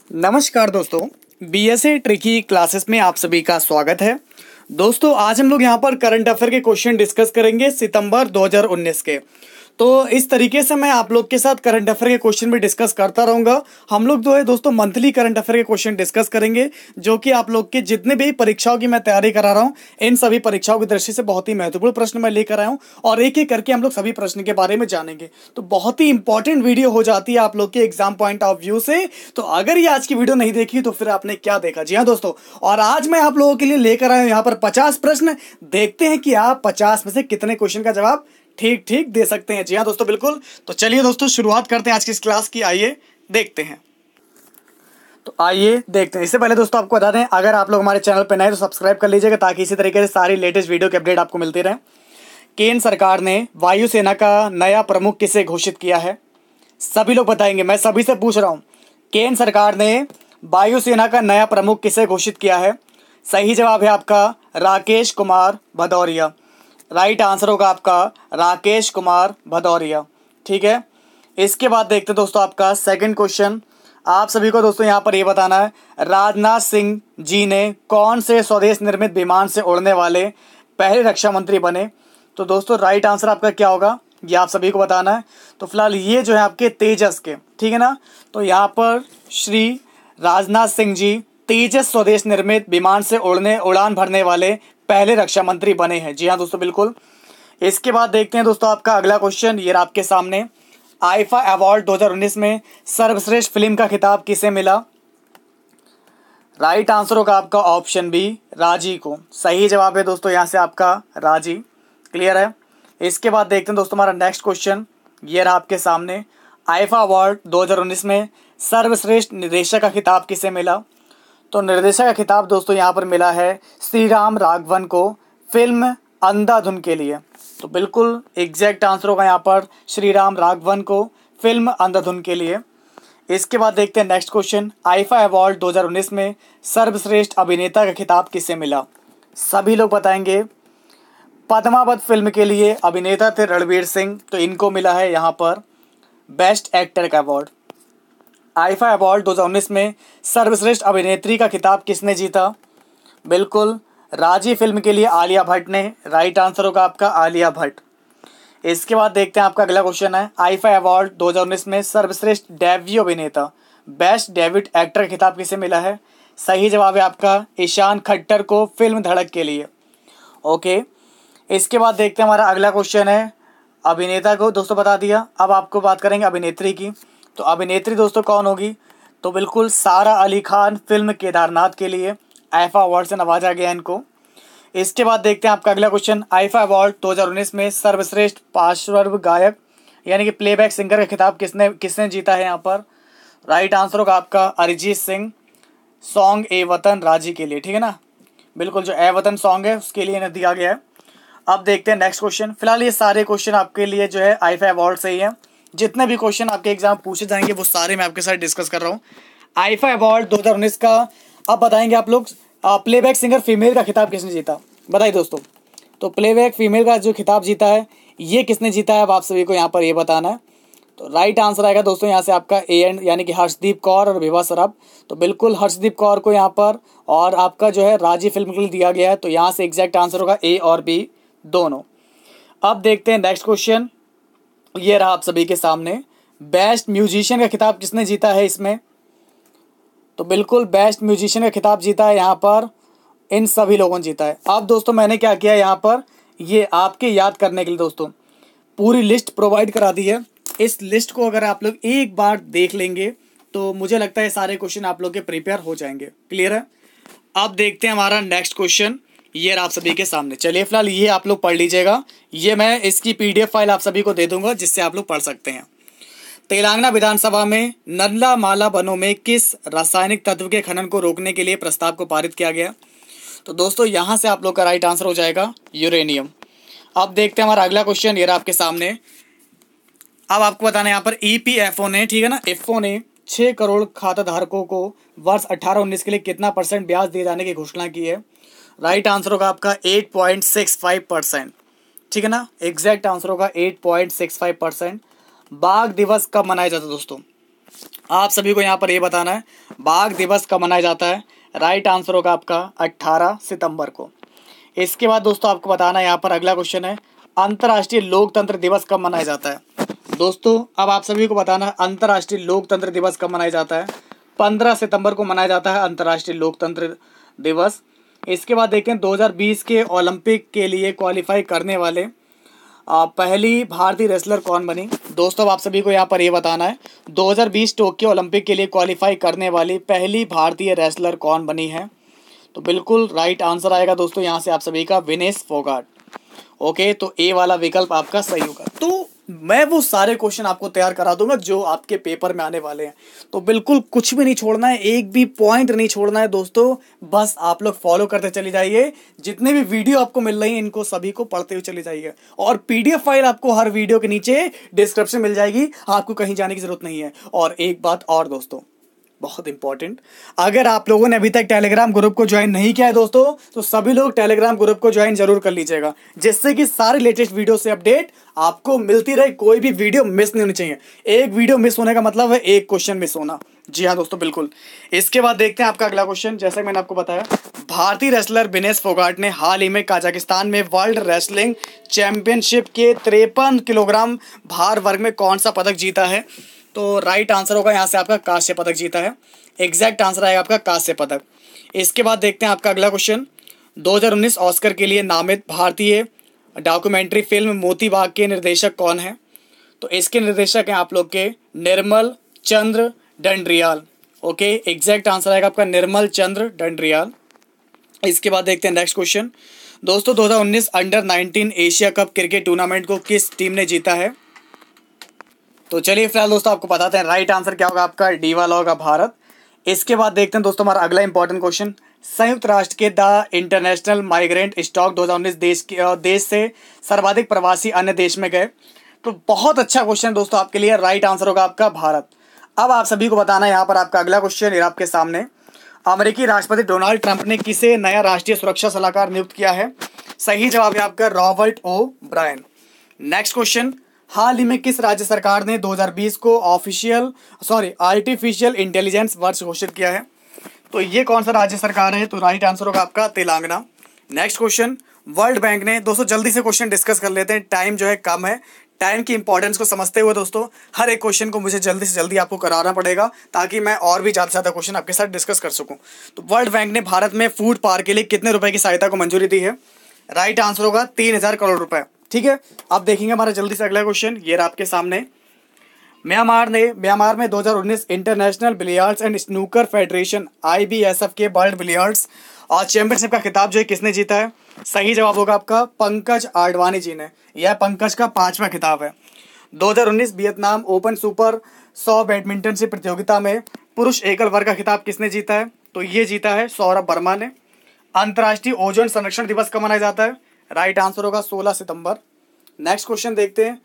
नमस्कार दोस्तों, BSA tricky classes में आप सभी का स्वागत है। दोस्तों आज हम लोग यहाँ पर करंट अफेयर के क्वेश्चन डिस्कस करेंगे सितंबर 2019 के। तो इस तरीके से मैं आप लोग के साथ करंट अफेयर के क्वेश्चन भी डिस्कस करता रहूँगा। हम लोग जो है दोस्तों मंथली करंट अफेयर के क्वेश्चन डिस्कस करेंगे, जो कि आप लोग के जितने भी परीक्षाओं की मैं तैयारी करा रहा हूँ, इन सभी परीक्षाओं की दृष्टि से बहुत ही महत्वपूर्ण प्रश्न मैं लेकर आया हूँ और एक एक करके हम लोग सभी प्रश्न के बारे में जानेंगे। तो बहुत ही इंपॉर्टेंट वीडियो हो जाती है आप लोग के एग्जाम पॉइंट ऑफ व्यू से। तो अगर ये आज की वीडियो नहीं देखी तो फिर आपने क्या देखा। जी हाँ दोस्तों, और आज मैं आप लोगों के लिए लेकर आया हूँ यहाँ पर 50 प्रश्न। देखते हैं कि आप 50 में से कितने क्वेश्चन का जवाब ठीक ठीक दे सकते हैं। जी हाँ दोस्तों, बिल्कुल। तो चलिए दोस्तों शुरुआत करते हैं आज की इस क्लास की। आइए देखते हैं। तो आइए देखते हैं। इससे पहले दोस्तों आपको बता दें, अगर आप लोग हमारे चैनल पर नए तो सब्सक्राइब कर लीजिएगा, ताकि इसी तरीके से सारी लेटेस्ट वीडियो के अपडेट आपको मिलती रहे। केंद्र सरकार ने वायुसेना का नया प्रमुख किसे घोषित किया है? सभी लोग बताएंगे, मैं सभी से पूछ रहा हूं। केंद्र सरकार ने वायुसेना का नया प्रमुख किसे घोषित किया है? सही जवाब है आपका राकेश कुमार भदौरिया। राइट आंसर होगा आपका राकेश कुमार भदौरिया। ठीक है, इसके बाद देखते हैं दोस्तों आपका सेकंड क्वेश्चन। आप सभी को दोस्तों यहाँ पर ये बताना है, राजनाथ सिंह जी ने कौन से स्वदेश निर्मित विमान से उड़ने वाले पहले रक्षा मंत्री बने? तो दोस्तों राइट आंसर आपका क्या होगा, ये आप सभी को बताना है। तो फिलहाल ये जो है आपके तेजस के, ठीक है ना। तो यहाँ पर श्री राजनाथ सिंह जी तेजस स्वदेश निर्मित विमान से उड़ान भरने वाले पहले रक्षा मंत्री बने हैं। जी हाँ दोस्तों, बिल्कुल। इसके बाद देखते हैं दोस्तों आपका अगला क्वेश्चन, ये आपके सामने। आईफा अवार्ड 2019 में सर्वश्रेष्ठ फिल्म का खिताब किसे मिला? राइट आंसर होगा आपका ऑप्शन बी, राजी को। सही जवाब है दोस्तों यहाँ से आपका राजी। क्लियर है। इसके बाद देखते हैं दोस्तों हमारा नेक्स्ट क्वेश्चन, ये रहा आपके सामने। आईफा अवार्ड 2019 में सर्वश्रेष्ठ निर्देशक का खिताब किसे मिला? तो निर्देशक का खिताब दोस्तों यहाँ पर मिला है श्रीराम राघवन को, फिल्म अंधाधुन के लिए। तो बिल्कुल एग्जैक्ट आंसर होगा यहाँ पर श्रीराम राघवन को, फिल्म अंधाधुन के लिए। इसके बाद देखते हैं नेक्स्ट क्वेश्चन। आईफा अवार्ड 2019 में सर्वश्रेष्ठ अभिनेता का खिताब किसे मिला? सभी लोग बताएंगे। पद्मावत फिल्म के लिए अभिनेता थे रणवीर सिंह, तो इनको मिला है यहाँ पर बेस्ट एक्टर का अवार्ड। आईफा अवार्ड 2019 में सर्वश्रेष्ठ अभिनेत्री का खिताब किसने जीता? बिल्कुल राजी फिल्म के लिए आलिया भट्ट ने। राइट आंसर होगा आपका आलिया भट्ट। इसके बाद देखते हैं आपका अगला क्वेश्चन है। आईफा अवार्ड 2019 में सर्वश्रेष्ठ डेब्यू अभिनेता बेस्ट डेब्यू एक्टर का खिताब किसे मिला है? सही जवाब है आपका ईशान खट्टर को, फिल्म धड़क के लिए। ओके, इसके बाद देखते हैं हमारा अगला क्वेश्चन है। अभिनेता को दोस्तों बता दिया, अब आपको बात करेंगे अभिनेत्री की। तो अभिनेत्री दोस्तों कौन होगी? तो बिल्कुल सारा अली खान, फिल्म केदारनाथ के लिए आईफा अवार्ड से नवाजा गया इनको। इसके बाद देखते हैं आपका अगला क्वेश्चन। आईफा अवार्ड 2019 में सर्वश्रेष्ठ पार्श्व गायक यानी कि प्लेबैक सिंगर का खिताब किसने जीता है यहाँ पर? राइट आंसर होगा आपका अरिजीत सिंह, सॉन्ग ए वतन राजी के लिए। ठीक है ना, बिल्कुल जो ए वतन सॉन्ग है उसके लिए इन्हें दिया गया है। अब देखते हैं नेक्स्ट क्वेश्चन। फिलहाल ये सारे क्वेश्चन आपके लिए जो है आईफा अवार्ड से ही है। जितने भी क्वेश्चन आपके एग्जाम पूछे जाएंगे वो सारे मैं आपके साथ डिस्कस कर रहा हूँ। आईफा अवार्ड 2019 का अब बताएंगे आप लोग, प्लेबैक सिंगर फीमेल का खिताब किसने जीता? बताइए दोस्तों। तो प्लेबैक फीमेल का जो खिताब जीता है ये किसने जीता है, अब आप सभी को यहाँ पर ये बताना है। तो राइट आंसर आएगा दोस्तों यहाँ से आपका ए एंड, यानी कि हर्षदीप कौर और विभा सराफ। तो बिल्कुल हर्षदीप कौर को यहाँ पर, और आपका जो है राजी फिल्म के लिए दिया गया है। तो यहाँ से एग्जैक्ट आंसर होगा ए और बी दोनों। अब देखते हैं नेक्स्ट क्वेश्चन, ये रहा आप सभी के सामने। बेस्ट म्यूजिशियन का खिताब किसने जीता है इसमें? तो बिल्कुल बेस्ट म्यूजिशियन का खिताब जीता है यहाँ पर इन सभी लोगों ने जीता है। अब दोस्तों मैंने क्या किया यहाँ पर, ये आपके याद करने के लिए दोस्तों पूरी लिस्ट प्रोवाइड करा दी है। इस लिस्ट को अगर आप लोग एक बार देख लेंगे तो मुझे लगता है सारे क्वेश्चन आप लोग के प्रिपेयर हो जाएंगे। क्लियर है। अब देखते हैं हमारा नेक्स्ट क्वेश्चन, ये आप सभी के सामने। चलिए फिलहाल ये आप लोग पढ़ लीजिएगा, ये मैं इसकी PDF फाइल आप सभी को दे दूंगा जिससे आप लोग पढ़ सकते हैं। तेलंगाना विधानसभा में नल्ला माला वनों में किस रासायनिक तत्व के खनन को रोकने के लिए प्रस्ताव को पारित किया गया? तो दोस्तों यहाँ से आप लोग का राइट आंसर हो जाएगा यूरेनियम। अब देखते हैं हमारा अगला क्वेश्चन, ये रहा आपके सामने। अब आपको बताना है यहाँ पर EPFO ने, ठीक है ना, एफओ ने 6 करोड़ खाता धारकों को वर्ष 18-19 के लिए कितना % ब्याज दिए जाने की घोषणा की है? राइट आंसर होगा आपका 8.65%। ठीक है ना, एग्जैक्ट आंसर होगा 8.65%। बाघ दिवस कब मनाया जाता है दोस्तों? आप सभी को यहाँ पर ये बताना है बाघ दिवस कब मनाया जाता है। राइट आंसर होगा आपका 18 सितंबर को। इसके बाद दोस्तों आपको बताना है, यहाँ पर अगला क्वेश्चन है अंतर्राष्ट्रीय लोकतंत्र दिवस कब मनाया जाता है। दोस्तों अब आप सभी को बताना है अंतर्राष्ट्रीय लोकतंत्र दिवस कब मनाया जाता है। 15 सितंबर को मनाया जाता है अंतर्राष्ट्रीय लोकतंत्र दिवस। इसके बाद देखें 2020 के ओलंपिक के लिए क्वालिफाई करने वाले पहली भारतीय रेसलर कौन बनी। दोस्तों आप सभी को यहाँ पर ये बताना है 2020 टोक्यो ओलंपिक के लिए क्वालिफाई करने वाली पहली भारतीय रेसलर कौन बनी है। तो बिल्कुल राइट आंसर आएगा दोस्तों यहाँ से आप सभी का विनेश फोगाट। ओके, तो ए वाला विकल्प आपका सही होगा। तो मैं वो सारे क्वेश्चन आपको तैयार करा दूंगा जो आपके पेपर में आने वाले हैं, तो बिल्कुल कुछ भी नहीं छोड़ना है, एक भी पॉइंट नहीं छोड़ना है दोस्तों। बस आप लोग फॉलो करते चले जाइए, जितने भी वीडियो आपको मिल रही हैं इनको सभी को पढ़ते हुए चले जाइए। और पीडीएफ फाइल आपको हर वीडियो के नीचे डिस्क्रिप्शन मिल जाएगी, आपको कहीं जाने की जरूरत नहीं है। और एक बात और दोस्तों बहुत इंपॉर्टेंट, अगर आप लोगों ने अभी तक टेलीग्राम ग्रुप को ज्वाइन नहीं किया है दोस्तों, तो सभी लोग टेलीग्राम ग्रुप को ज्वाइन जरूर कर लीजिएगा, जिससे कि सारे लेटेस्ट वीडियो से अपडेट आपको मिलती रहे, कोई भी वीडियो मिस नहीं होनी चाहिए। एक वीडियो मिस होने का मतलब है एक क्वेश्चन मिस होना। जी हाँ दोस्तों बिल्कुल। इसके बाद देखते हैं आपका अगला क्वेश्चन। जैसा मैंने आपको बताया, भारतीय रेसलर विनेश फोगाट ने हाल ही में कजाकिस्तान में वर्ल्ड रेसलिंग चैंपियनशिप के 53 किलोग्राम भार वर्ग में कौन सा पदक जीता है। तो राइट आंसर होगा यहाँ से आपका कांस्य पदक जीता है। एग्जैक्ट आंसर आएगा आपका कांस्य पदक। इसके बाद देखते हैं आपका अगला क्वेश्चन, 2019 ऑस्कर के लिए नामित भारतीय डॉक्यूमेंट्री फिल्म मोती बाग के निर्देशक कौन है। तो इसके निर्देशक हैं आप लोग के Nirmal Chandra Dandriyal. Okay, exact answer आएगा आपका निर्मल चंद्र डंडरियाल। इसके बाद देखते हैं नेक्स्ट क्वेश्चन। दोस्तों 2019 under 19 Asia cup cricket tournament को किस टीम ने जीता है। तो चलिए फिलहाल दोस्तों आपको बताते हैं राइट आंसर क्या होगा आपका, डी वाला होगा भारत। इसके बाद देखते हैं दोस्तों हमारा अगला इंपॉर्टेंट क्वेश्चन, संयुक्त राष्ट्र के द इंटरनेशनल माइग्रेंट स्टॉक 2019 देश से सर्वाधिक प्रवासी अन्य देश में गए। तो बहुत अच्छा क्वेश्चन दोस्तों आपके लिए, राइट आंसर होगा आपका भारत। अब आप सभी को बताना है यहाँ पर आपका अगला क्वेश्चन है आपके सामने, अमेरिकी राष्ट्रपति डोनाल्ड ट्रंप ने किसे नया राष्ट्रीय सुरक्षा सलाहकार नियुक्त किया है। सही जवाब है आपका Robert O'Brien. Next question, हाल ही में किस राज्य सरकार ने 2020 को आर्टिफिशियल इंटेलिजेंस वर्ष घोषित किया है। तो ये कौन सा राज्य सरकार है। तो राइट आंसर होगा आपका Telangana. Next question, world bank ने, दोस्तों जल्दी से क्वेश्चन डिस्कस कर लेते हैं, टाइम जो है कम है। टाइम की इंपॉर्टेंस को समझते हुए दोस्तों हर एक क्वेश्चन को मुझे जल्दी से जल्दी आपको कराना पड़ेगा, ताकि मैं और भी ज़्यादा से ज़्यादा क्वेश्चन आपके साथ डिस्कस कर सकूं। तो वर्ल्ड बैंक ने भारत में फूड पार्क के लिए कितने रुपए की सहायता को मंजूरी दी है। राइट आंसर होगा 3000 करोड़ रुपए। ठीक है, अब देखेंगे हमारा जल्दी से अगला क्वेश्चन, ये रहा आपके सामने। म्यांमार में 2019 international billiards and snooker federation IBSF के वर्ल्ड बिलियर्ड्स और चैंपियनशिप का खिताब जो है किसने जीता है। सही जवाब होगा आपका पंकज आडवाणी जी ने। यह पंकज का 5वां खिताब है। 2019 वियतनाम ओपन सुपर 100 बैडमिंटनशिप प्रतियोगिता में पुरुष एकल वर्ग का खिताब किसने जीता है। तो ये जीता है सौरभ वर्मा ने। अंतर्राष्ट्रीय ओजोन संरक्षण दिवस कब मनाया जाता है। राइट आंसर होगा 16 सितंबर। नेक्स्ट क्वेश्चन देखते हैं,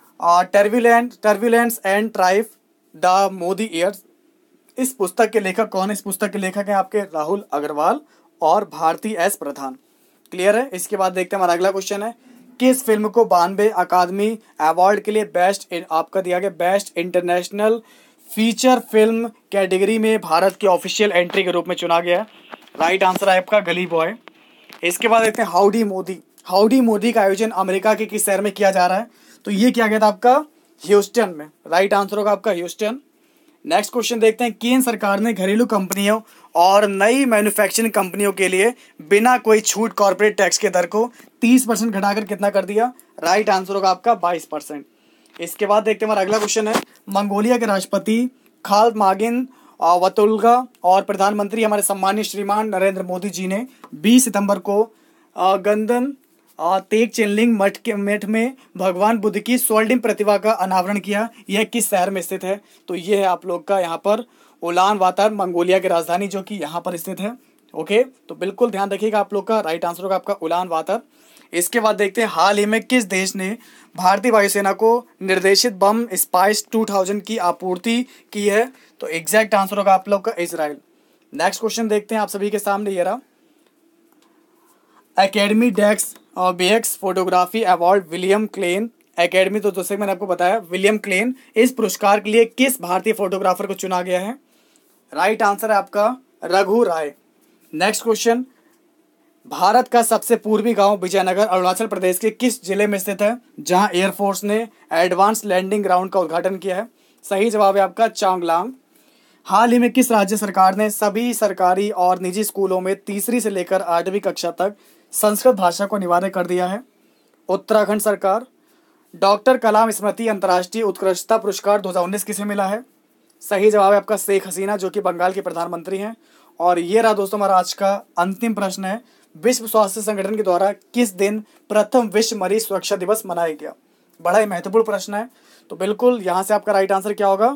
turbulence and triumph the Modi years, इस पुस्तक के लेखक कौन है। इस पुस्तक के लेखक हैं आपके राहुल अग्रवाल और भारती एस प्रधान। क्लियर है। इसके बाद देखते हैं हमारा अगला क्वेश्चन है, किस फिल्म को 92 अकादमी अवार्ड के लिए आपका दिया गया best international feature film category में भारत की ऑफिशियल एंट्री के रूप में चुना गया है। राइट आंसर है आपका गली बॉय। इसके बाद देखते हैं हाउडी मोदी का आयोजन अमेरिका के किस शहर में किया जा रहा है। तो ये किया गया था आपका ह्यूस्टन में। राइट आंसर होगा आपका ह्यूस्टन। नेक्स्ट क्वेश्चन देखते हैं, केंद्र सरकार ने घरेलू कंपनियों और नई मैन्युफैक्चरिंग कंपनियों के लिए बिना कोई छूट कॉर्पोरेट टैक्स के दर को 30% घटाकर कितना कर दिया। राइट आंसर होगा आपका 22%। इसके बाद देखते हैं हमारा अगला क्वेश्चन है, मंगोलिया के राष्ट्रपति खाल्तमागिन वतुल्गा और प्रधानमंत्री हमारे सम्मानित श्रीमान नरेंद्र मोदी जी ने 20 सितंबर को गंदन तेग चेनलिंग मठ में भगवान बुद्ध की स्वर्णिम प्रतिभा का अनावरण किया। यह किस शहर में स्थित है। तो ये है आप लोग का यहाँ पर उलान बातर, मंगोलिया की राजधानी जो कि यहाँ पर स्थित है। ओके, तो बिल्कुल ध्यान रखिएगा आप लोग का। राइट आंसर होगा आपका उलान बातर। इसके बाद देखते हैं, हाल ही में किस देश ने भारतीय वायुसेना को निर्देशित बम स्पाइस 2000 की आपूर्ति की है। तो एग्जैक्ट आंसर होगा आप लोग का इजराइल। नेक्स्ट क्वेश्चन देखते हैं आप सभी के सामने, ये रहा, एकेडमी डेक्स बेक्स photography award William Klein academy. तो जैसे मैंने आपको बताया, विलियम क्लेन। इस पुरस्कार के लिए किस भारतीय फोटोग्राफर को चुना गया है? राइट आंसर है आपका रघु राय। नेक्स्ट क्वेश्चन, भारत का सबसे पूर्वी गांव विजयनगर अरुणाचल प्रदेश के किस जिले में स्थित है, जहां एयरफोर्स ने एडवांस लैंडिंग ग्राउंड का उद्घाटन किया है? सही जवाब है आपका चांगलांग। हाल ही में किस राज्य सरकार ने सभी सरकारी और निजी स्कूलों में तीसरी से लेकर 8वीं कक्षा तक संस्कृत भाषा को अनिवार्य कर दिया है? उत्तराखंड सरकार। डॉक्टर कलाम स्मृति अंतर्राष्ट्रीय उत्कृष्टता पुरस्कार 2019 किसे मिला है? सही जवाब है आपका शेख हसीना, जो कि बंगाल के प्रधानमंत्री हैं। और ये रहा दोस्तों हमारा आज का अंतिम प्रश्न है, विश्व स्वास्थ्य संगठन के द्वारा किस दिन प्रथम विश्व मरीज सुरक्षा दिवस मनाया गया? बड़ा ही महत्वपूर्ण प्रश्न है। तो बिल्कुल यहाँ से आपका राइट आंसर क्या होगा?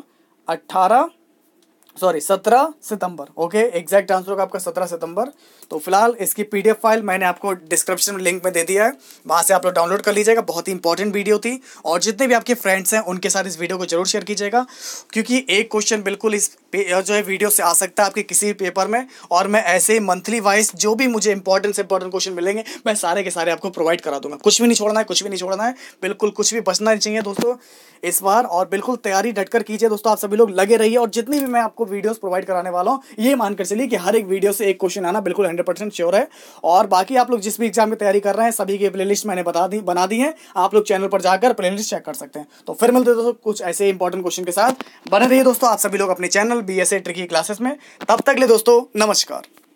17 सितंबर। ओके, एग्जैक्ट आंसर होगा आपका 17 सितंबर। तो फिलहाल इसकी PDF फाइल मैंने आपको डिस्क्रिप्शन में लिंक में दे दिया है, वहाँ से आप लोग डाउनलोड कर लीजिएगा। बहुत ही इंपॉर्टेंट वीडियो थी, और जितने भी आपके फ्रेंड्स हैं उनके साथ इस वीडियो को जरूर शेयर कीजिएगा, क्योंकि एक क्वेश्चन बिल्कुल इस जो है वीडियो से आ सकता है आपके किसी भी पेपर में। और मैं ऐसे मंथली वाइज जो भी मुझे इंपॉर्टेंट क्वेश्चन मिलेंगे, मैं सारे के सारे आपको प्रोवाइड करा दूंगा। कुछ भी नहीं छोड़ना है, कुछ भी नहीं छोड़ना है, बिल्कुल कुछ भी बचना नहीं चाहिए दोस्तों इस बार। और बिल्कुल तैयारी डटकर कीजिए दोस्तों, आप सभी लोग लगे रहिए। और जितनी भी मैं आपको वीडियोस प्रोवाइड कराने वाला हूँ, ये मानकर चलिए कि हर एक वीडियो से एक क्वेश्चन आना बिल्कुल 100% श्योर है। और बाकी आप लोग जिस भी एग्जाम की तैयारी कर रहे हैं, सभी की प्लेलिस्ट मैंने बना दी है, आप लोग चैनल पर जाकर प्लेलिस्ट चेक कर सकते हैं। तो फिर मिलते हैं दोस्तों कुछ ऐसे इंपॉर्टेंट क्वेश्चन के साथ। बने रहिए दोस्तों आप सभी लोग अपने चैनल BSA ट्रिकी क्लासेस में। तब तक ले दोस्तों, नमस्कार।